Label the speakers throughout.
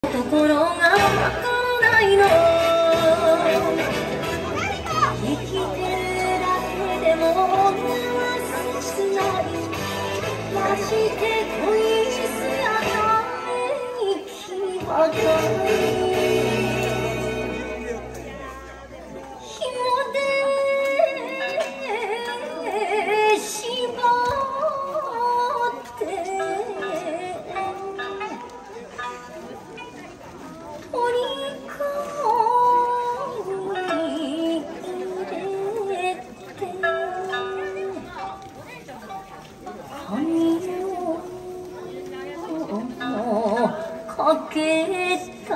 Speaker 1: ところがわからないの。生きてるだけでも切ない。まして恋すやない気はない。かけた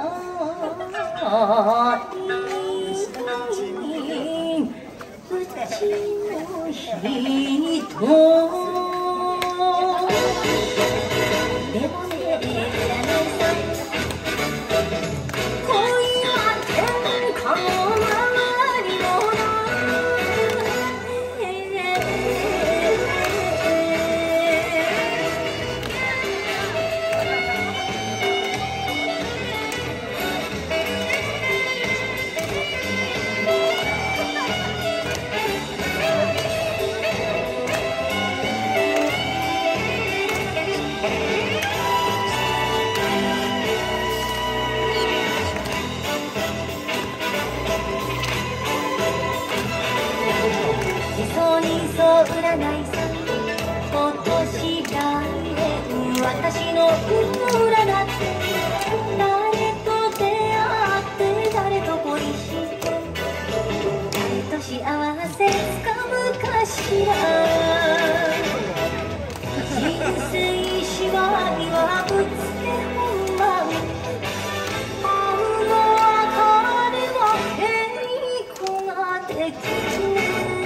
Speaker 1: いうちの人でもね知らないさ恋は天下の周りの占いさん今年来年私の占って誰と出会って誰と恋して誰と幸せつかむかしら。人生芝居はぶつけ本番会うの別れは稽古ができる。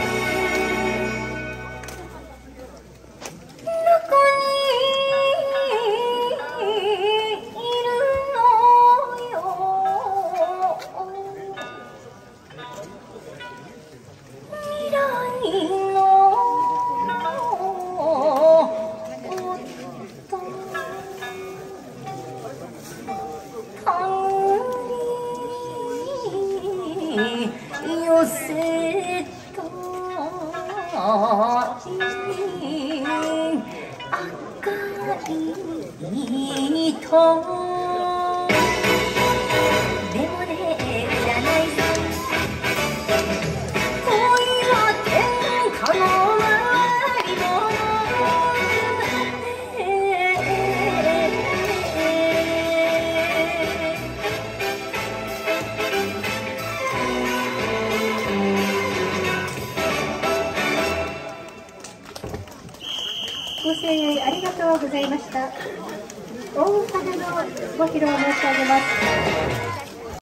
Speaker 1: 寄せた赤い糸でもね占いさん恋は天下の周りのご声援ありがとうございました。大花のご披露申し上げます。